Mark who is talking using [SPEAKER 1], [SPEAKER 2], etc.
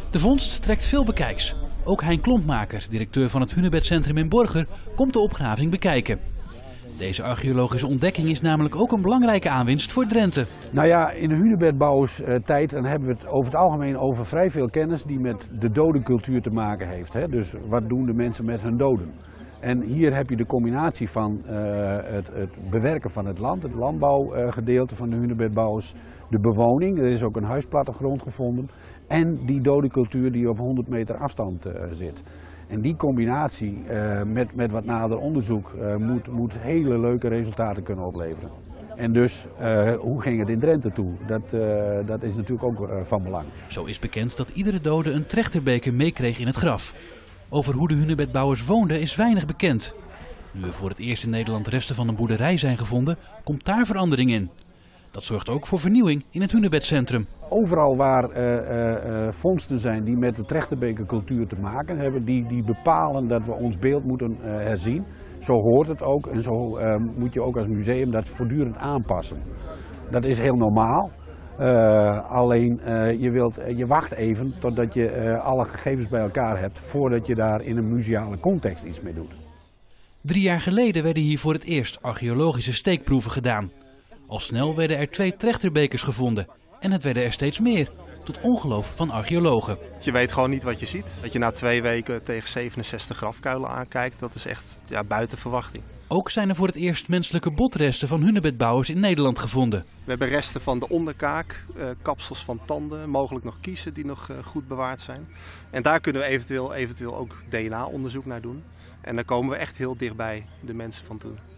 [SPEAKER 1] De vondst trekt veel bekijks. Ook Hein Klompmaker, directeur van het Hunebedcentrum in Borger, komt de opgraving bekijken. Deze archeologische ontdekking is namelijk ook een belangrijke aanwinst voor Drenthe.
[SPEAKER 2] Nou ja, in de hunebedbouwerstijd dan hebben we het over het algemeen over vrij veel kennis die met de dodencultuur te maken heeft. Hè? Dus wat doen de mensen met hun doden? En hier heb je de combinatie van het bewerken van het land, het landbouwgedeelte van de hunebedbouwers, de bewoning, er is ook een huisplattegrond gevonden, en die dodencultuur die op 100 meter afstand zit. En die combinatie met wat nader onderzoek moet hele leuke resultaten kunnen opleveren. En dus, hoe ging het in Drenthe toe? Dat is natuurlijk ook van belang.
[SPEAKER 1] Zo is bekend dat iedere dode een trechterbeker meekreeg in het graf. Over hoe de hunebedbouwers woonden is weinig bekend. Nu er voor het eerst in Nederland resten van een boerderij zijn gevonden, komt daar verandering in. Dat zorgt ook voor vernieuwing in het Hunebedcentrum.
[SPEAKER 2] Overal waar vondsten zijn die met de trechterbekercultuur te maken hebben, die bepalen dat we ons beeld moeten herzien. Zo hoort het ook en zo moet je ook als museum dat voortdurend aanpassen. Dat is heel normaal. Alleen je wacht even totdat je alle gegevens bij elkaar hebt voordat je daar in een museale context iets mee doet.
[SPEAKER 1] 3 jaar geleden werden hier voor het eerst archeologische steekproeven gedaan. Al snel werden er 2 trechterbekers gevonden en het werden er steeds meer, tot ongeloof van archeologen.
[SPEAKER 3] Je weet gewoon niet wat je ziet. Dat je na 2 weken tegen 67 grafkuilen aankijkt, dat is echt buiten verwachting.
[SPEAKER 1] Ook zijn er voor het eerst menselijke botresten van hunebedbouwers in Nederland gevonden.
[SPEAKER 3] We hebben resten van de onderkaak, kapsels van tanden, mogelijk nog kiezen die nog goed bewaard zijn. En daar kunnen we eventueel ook DNA-onderzoek naar doen. En dan komen we echt heel dichtbij de mensen van toen.